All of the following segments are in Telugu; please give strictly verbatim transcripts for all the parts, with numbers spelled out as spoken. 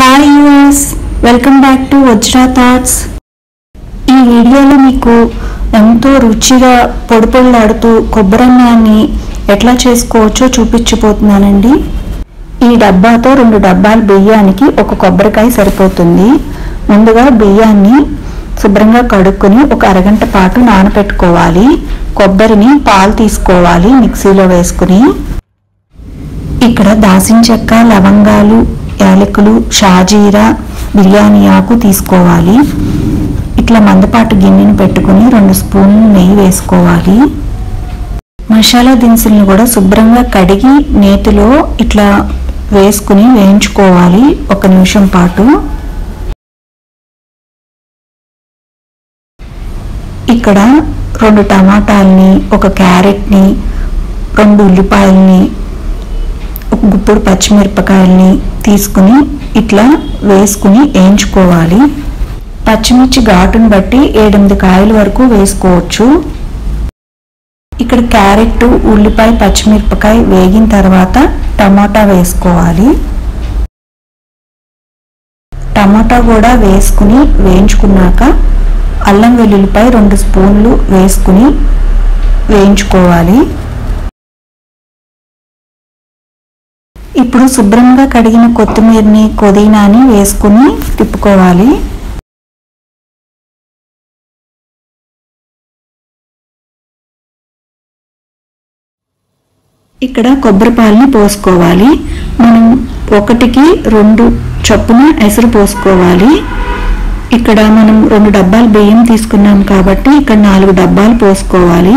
Hi guys, welcome back to Vajra Thoughts. ఈ వీడియోలో మీకు ఎంతో రుచిగా పొడి పొడిలాడుతూ కొబ్బరన్నాన్ని ఎట్లా చేసుకోవచ్చో చూపించబోతున్నానండి. ఈ డబ్బాతో రెండు డబ్బాల బియ్యానికి ఒక కొబ్బరికాయ సరిపోతుంది. ముందుగా బియ్యాన్ని శుభ్రంగా కడుక్కొని ఒక అరగంట పాటు నానబెట్టుకోవాలి. కొబ్బరిని పాలు తీసుకోవాలి మిక్సీలో వేసుకుని. ఇక్కడ దాల్చిన చెక్క, లవంగాలు, యాలకులు, షాజీరా, బిర్యానీ ఆకు తీసుకోవాలి. ఇట్లా మందపాటు గిన్నెని పెట్టుకుని రెండు స్పూన్లు నెయ్యి వేసుకోవాలి. మసాలా దినుసులను కూడా శుభ్రంగా కడిగి నేతిలో ఇట్లా వేసుకుని వేయించుకోవాలి ఒక నిమిషం పాటు. ఇక్కడ రెండు టమాటాలని, ఒక క్యారెట్ని, రెండు ఉల్లిపాయల్ని, ఒక గుప్పుడు పచ్చిమిరపకాయల్ని తీసుకుని ఇట్లా వేసుకుని వేయించుకోవాలి. పచ్చిమిర్చి ఘాటును బట్టి ఏడెనిమిది కాయల వరకు వేసుకోవచ్చు. ఇక్కడ క్యారెట్, ఉల్లిపాయ, పచ్చిమిరపకాయ వేగిన తర్వాత టమాటా వేసుకోవాలి. టమాటా కూడా వేసుకుని వేయించుకున్నాక అల్లం వెల్లుల్లిపాయ రెండు స్పూన్లు వేసుకుని వేయించుకోవాలి. ఇప్పుడు శుభ్రంగా కడిగిన కొత్తిమీరని, పుదీనాని వేసుకుని తిప్పుకోవాలి. ఇక్కడ కొబ్బరి పాలని పోసుకోవాలి. మనం ఒకటికి రెండు చొప్పున ఎసరు పోసుకోవాలి. ఇక్కడ మనం రెండు డబ్బాలు బియ్యం తీసుకున్నాం కాబట్టి ఇక్కడ నాలుగు డబ్బాలు పోసుకోవాలి.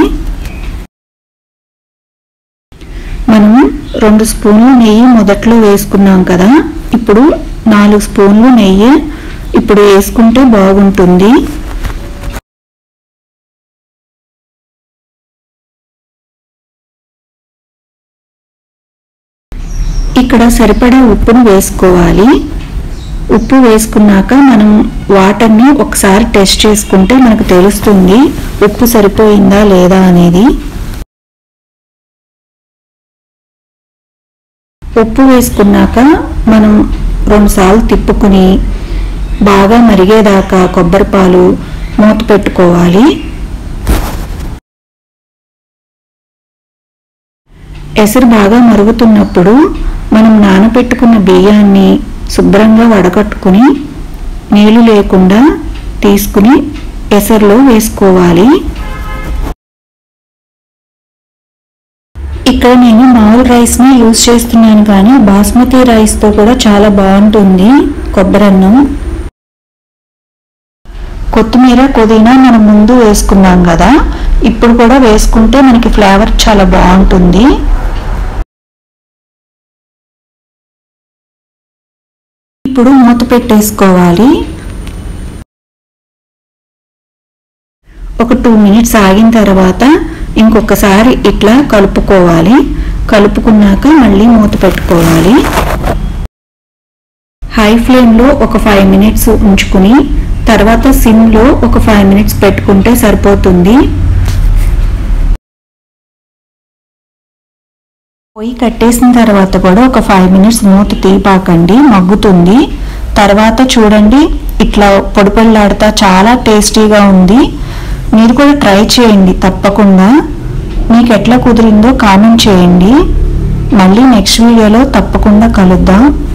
మనము రెండు స్పూన్లు నెయ్యి మొదట్లో వేసుకున్నాం కదా, ఇప్పుడు నాలుగు స్పూన్లు నెయ్యి ఇప్పుడు వేసుకుంటే బాగుంటుంది. ఇక్కడ సరిపడా ఉప్పును వేసుకోవాలి. ఉప్పు వేసుకున్నాక మనం వాటర్ని ఒకసారి టెస్ట్ చేసుకుంటే మనకు తెలుస్తుంది ఉప్పు సరిపోయిందా లేదా అనేది. ఉప్పు వేసుకున్నాక మనం రెండుసార్లు తిప్పుకుని బాగా మరిగేదాకా కొబ్బరి పాలు మూత పెట్టుకోవాలి. ఎసరు బాగా మరుగుతున్నప్పుడు మనం నానబెట్టుకున్న బియ్యాన్ని శుభ్రంగా వడగట్టుకుని నీళ్లు లేకుండా తీసుకుని ఎసరులో వేసుకోవాలి. ఇక్కడ నేను మామూలు రైస్ని యూజ్ చేస్తున్నాను, కానీ బాస్మతి రైస్తో కూడా చాలా బాగుంటుంది కొబ్బరన్నం. కొత్తిమీర, పుదీనా మనం ముందు వేసుకున్నాం కదా, ఇప్పుడు కూడా వేసుకుంటే మనకి ఫ్లేవర్ చాలా బాగుంటుంది. ఇప్పుడు మూత పెట్టేసుకోవాలి. ఒక టూ మినిట్స్ ఆగిన తర్వాత ఇంకొకసారి ఇట్లా కలుపుకోవాలి. కలుపుకున్నాక మళ్ళీ మూత పెట్టుకోవాలి. హై ఫ్లేమ్లో ఒక ఫైవ్ మినిట్స్ ఉంచుకుని తర్వాత సిమ్లో ఒక ఫైవ్ మినిట్స్ పెట్టుకుంటే సరిపోతుంది. పొయ్యి కట్టేసిన తర్వాత కూడా ఒక ఫైవ్ మినిట్స్ మూత తీపాకండి, మగ్గుతుంది. తర్వాత చూడండి ఇట్లా పొడి పొడిలాడుతా చాలా టేస్టీగా ఉంది. మీరు కూడా ట్రై చేయండి తప్పకుండా. మీకు ఎట్లా కుదిరిందో కామెంట్ చేయండి. మళ్ళీ నెక్స్ట్ వీడియోలో తప్పకుండా కలుద్దాం.